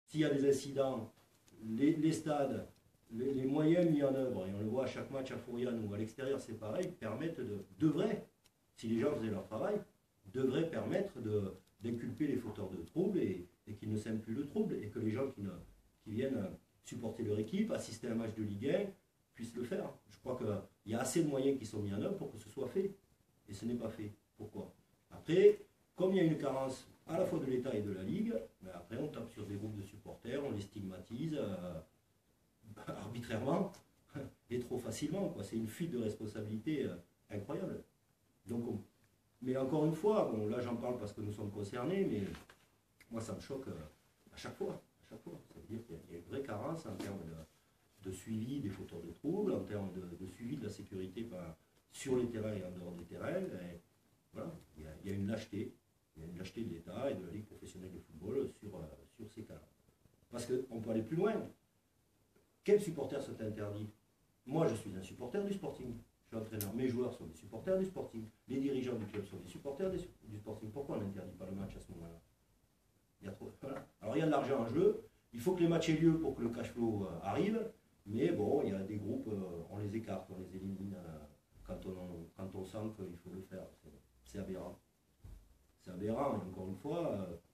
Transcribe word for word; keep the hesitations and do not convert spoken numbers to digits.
s'il y a des incidents, les, les stades, les, les moyens mis en œuvre, et on le voit à chaque match à Fouriane ou à l'extérieur, c'est pareil, permettent de, devraient, si les gens faisaient leur travail, devraient permettre de, d'inculper les fauteurs de troubles et, et qu'ils ne sèment plus le trouble, et que les gens qui, ne, qui viennent supporter leur équipe, assister à un match de Ligue un, puissent le faire. Je crois qu'il y a assez de moyens qui sont mis en œuvre pour que ce soit fait, et ce n'est pas fait. Pourquoi? Après, comme il y a une carence à la fois de l'État et de la Ligue, ben après on tape sur des groupes de supporters, on les stigmatise euh, arbitrairement et trop facilement. C'est une fuite de responsabilité euh, incroyable. Donc, on, mais encore une fois, bon, là j'en parle parce que nous sommes concernés, mais moi ça me choque euh, à chaque fois. À chaque fois. Ça veut dire qu'il y a une vraie carence en termes de, de suivi des fauteurs de troubles, en termes de, de suivi de la sécurité ben, sur les terrains et en dehors des terrains. Et voilà, il y, a, il y a une lâcheté. Il y a une lâcheté de l'État et de la Ligue professionnelle de football sur, euh, sur ces cas-là. Parce qu'on peut aller plus loin. Quels supporters sont interdits? Moi, je suis un supporter du Sporting. Je suis entraîneur. Mes joueurs sont des supporters du Sporting. Les dirigeants du club sont des supporters du Sporting. Pourquoi on n'interdit pas le match à ce moment-là? Il y a trop... voilà. Alors, il y a de l'argent en jeu. Il faut que les matchs aient lieu pour que le cash flow euh, arrive. Mais bon, il y a des groupes, euh, on les écarte, on les élimine euh, quand, on, quand on sent qu'il faut le faire. C'est aberrant. C'est aberrant, et encore une fois, euh,